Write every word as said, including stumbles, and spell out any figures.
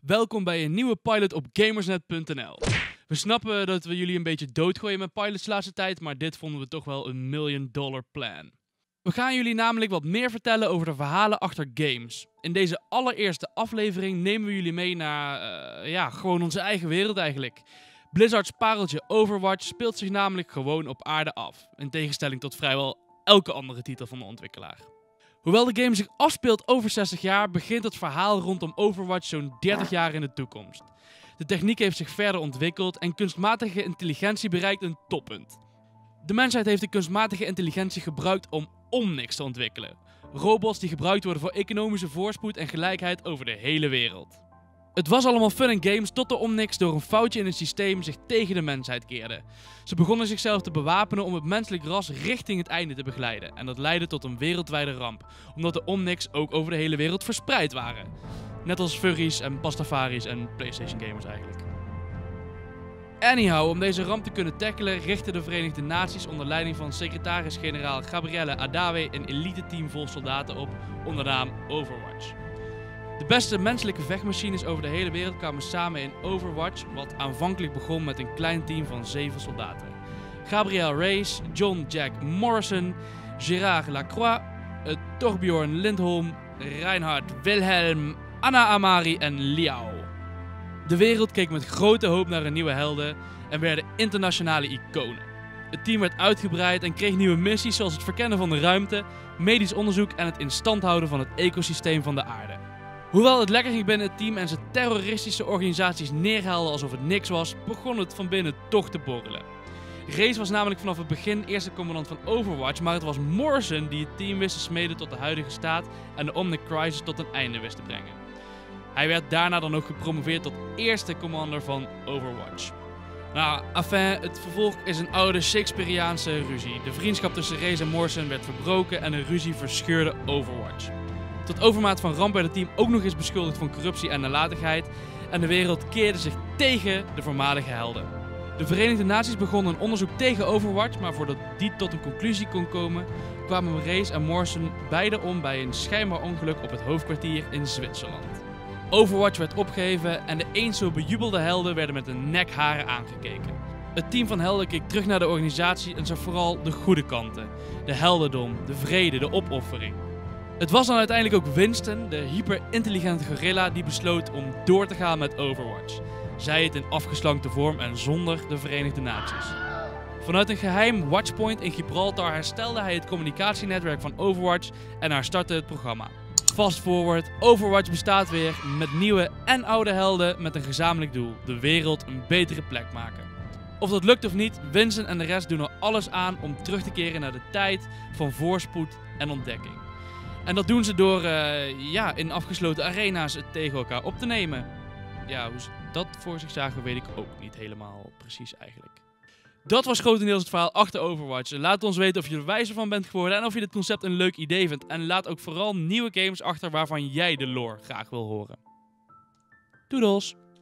Welkom bij een nieuwe pilot op gamersnet punt n l. We snappen dat we jullie een beetje doodgooien met pilots de laatste tijd, maar dit vonden we toch wel een million dollar plan. We gaan jullie namelijk wat meer vertellen over de verhalen achter games. In deze allereerste aflevering nemen we jullie mee naar, uh, ja, gewoon onze eigen wereld eigenlijk. Blizzard's pareltje Overwatch speelt zich namelijk gewoon op aarde af, in tegenstelling tot vrijwel elke andere titel van de ontwikkelaar. Hoewel de game zich afspeelt over zestig jaar, begint het verhaal rondom Overwatch zo'n dertig jaar in de toekomst. De techniek heeft zich verder ontwikkeld en kunstmatige intelligentie bereikt een toppunt. De mensheid heeft de kunstmatige intelligentie gebruikt om Omnics te ontwikkelen. Robots die gebruikt worden voor economische voorspoed en gelijkheid over de hele wereld. Het was allemaal fun en games tot de Omnics door een foutje in het systeem zich tegen de mensheid keerden. Ze begonnen zichzelf te bewapenen om het menselijk ras richting het einde te begeleiden. En dat leidde tot een wereldwijde ramp, omdat de Omnics ook over de hele wereld verspreid waren. Net als furries en pastafaris en PlayStation gamers eigenlijk. Anyhow, om deze ramp te kunnen tackelen, richtten de Verenigde Naties onder leiding van secretaris-generaal Gabrielle Adawe een elite team vol soldaten op onder de naam Overwatch. De beste menselijke vechtmachines over de hele wereld kwamen samen in Overwatch, wat aanvankelijk begon met een klein team van zeven soldaten. Gabriel Reyes, John Jack Morrison, Gerard Lacroix, uh, Torbjorn Lindholm, Reinhard Wilhelm, Anna Amari en Liao. De wereld keek met grote hoop naar een nieuwe helden en werden internationale iconen. Het team werd uitgebreid en kreeg nieuwe missies zoals het verkennen van de ruimte, medisch onderzoek en het in stand houden van het ecosysteem van de aarde. Hoewel het lekker ging binnen het team en ze terroristische organisaties neerhaalden alsof het niks was, begon het van binnen toch te borrelen. Reyes was namelijk vanaf het begin eerste commandant van Overwatch, maar het was Morrison die het team wist te smeden tot de huidige staat en de Omnic Crisis tot een einde wist te brengen. Hij werd daarna dan ook gepromoveerd tot eerste commander van Overwatch. Nou, enfin, het vervolg is een oude Shakespeareaanse ruzie. De vriendschap tussen Reyes en Morrison werd verbroken en de ruzie verscheurde Overwatch. Tot overmaat van ramp werd het team ook nog eens beschuldigd van corruptie en nalatigheid en de wereld keerde zich tegen de voormalige helden. De Verenigde Naties begonnen een onderzoek tegen Overwatch, maar voordat die tot een conclusie kon komen, kwamen Reyes en Morrison beide om bij een schijnbaar ongeluk op het hoofdkwartier in Zwitserland. Overwatch werd opgeheven en de eens zo bejubelde helden werden met een nek haren aangekeken. Het team van helden keek terug naar de organisatie en zag vooral de goede kanten. De heldendom, de vrede, de opoffering. Het was dan uiteindelijk ook Winston, de hyperintelligente gorilla, die besloot om door te gaan met Overwatch. Zij het in afgeslankte vorm en zonder de Verenigde Naties. Vanuit een geheim watchpoint in Gibraltar herstelde hij het communicatienetwerk van Overwatch en herstartte het programma. Fast forward, Overwatch bestaat weer met nieuwe en oude helden met een gezamenlijk doel: de wereld een betere plek maken. Of dat lukt of niet, Winston en de rest doen er alles aan om terug te keren naar de tijd van voorspoed en ontdekking. En dat doen ze door uh, ja, in afgesloten arena's het tegen elkaar op te nemen. Ja, hoe ze dat voor zich zagen weet ik ook niet helemaal precies eigenlijk. Dat was grotendeels het verhaal achter Overwatch. Laat ons weten of je er wijzer van bent geworden en of je dit concept een leuk idee vindt. En laat ook vooral nieuwe games achter waarvan jij de lore graag wil horen. Doedels!